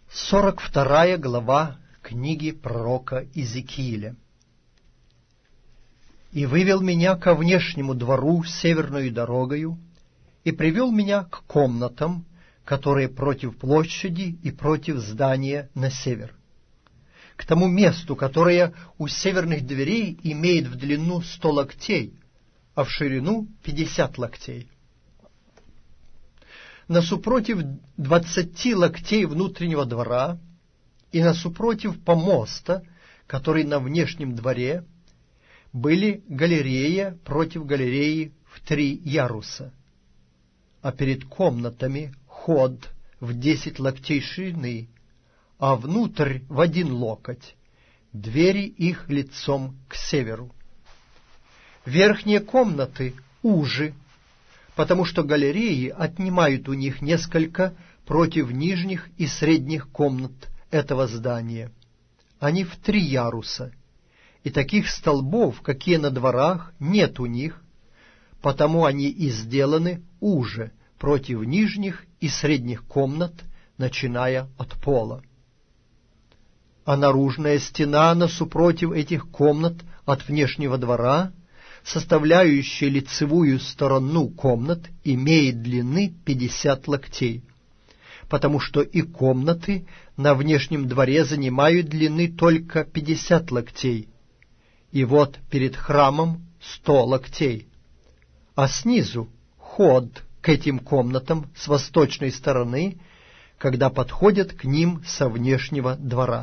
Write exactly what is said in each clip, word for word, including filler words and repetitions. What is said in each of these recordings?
Сорок вторая глава книги пророка Иезекииля. «И вывел меня ко внешнему двору северную дорогою, и привел меня к комнатам, которые против площади и против здания на север, к тому месту, которое у северных дверей имеет в длину сто локтей, а в ширину пятьдесят локтей. Насупротив двадцати локтей внутреннего двора и насупротив помоста, который на внешнем дворе, были галерея против галереи в три яруса, а перед комнатами ход в десять локтей ширины, а внутрь в один локоть, двери их лицом к северу. Верхние комнаты уже, потому что галереи отнимают у них несколько против нижних и средних комнат этого здания. Они в три яруса, и таких столбов, какие на дворах, нет у них, потому они и сделаны уже против нижних и средних комнат, начиная от пола. А наружная стена насупротив этих комнат от внешнего двора, составляющая лицевую сторону комнат, имеет длины пятьдесят локтей, потому что и комнаты на внешнем дворе занимают длины только пятьдесят локтей, и вот перед храмом сто локтей, а снизу ход к этим комнатам с восточной стороны, когда подходят к ним со внешнего двора.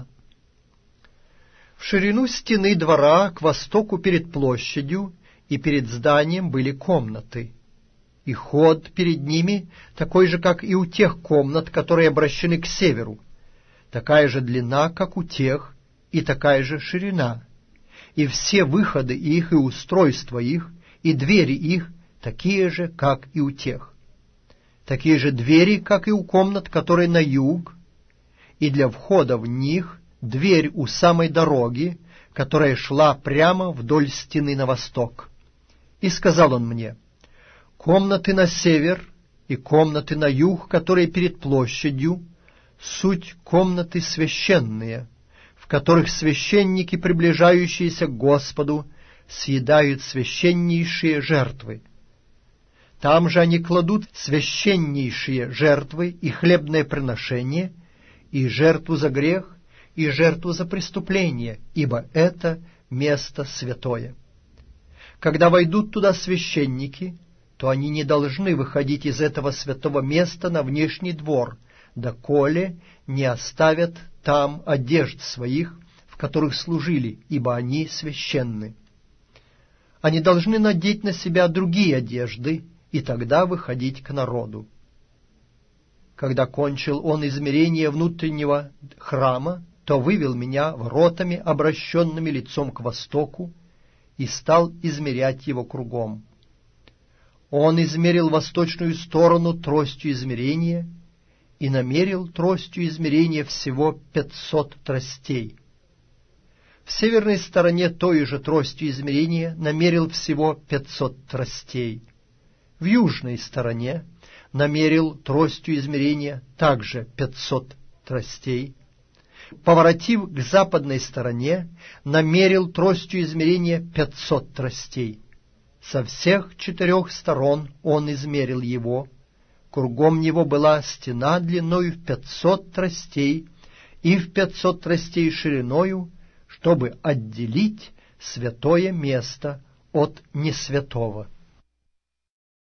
В ширину стены двора к востоку перед площадью и перед зданием были комнаты, и ход перед ними такой же, как и у тех комнат, которые обращены к северу, такая же длина, как у тех, и такая же ширина, и все выходы их и устройства их, и двери их такие же, как и у тех, такие же двери, как и у комнат, которые на юг, и для входа в них дверь у самой дороги, которая шла прямо вдоль стены на восток. И сказал он мне: комнаты на север и комнаты на юг, которые перед площадью, суть комнаты священные, в которых священники, приближающиеся к Господу, съедают священнейшие жертвы. Там же они кладут священнейшие жертвы и хлебное приношение, и жертву за грех, и жертву за преступление, ибо это место святое. Когда войдут туда священники, то они не должны выходить из этого святого места на внешний двор, доколе не оставят там одежд своих, в которых служили, ибо они священны. Они должны надеть на себя другие одежды, и тогда выходить к народу. Когда кончил он измерение внутреннего храма, то вывел меня воротами, обращенными лицом к востоку, и стал измерять его кругом. Он измерил восточную сторону тростью измерения и намерил тростью измерения всего пятьсот тростей. В северной стороне той же тростью измерения намерил всего пятьсот тростей. В южной стороне намерил тростью измерения также пятьсот тростей. Поворотив к западной стороне, намерил тростью измерения пятьсот тростей. Со всех четырех сторон он измерил его. Кругом него была стена длиною в пятьсот тростей и в пятьсот тростей шириною, чтобы отделить святое место от несвятого.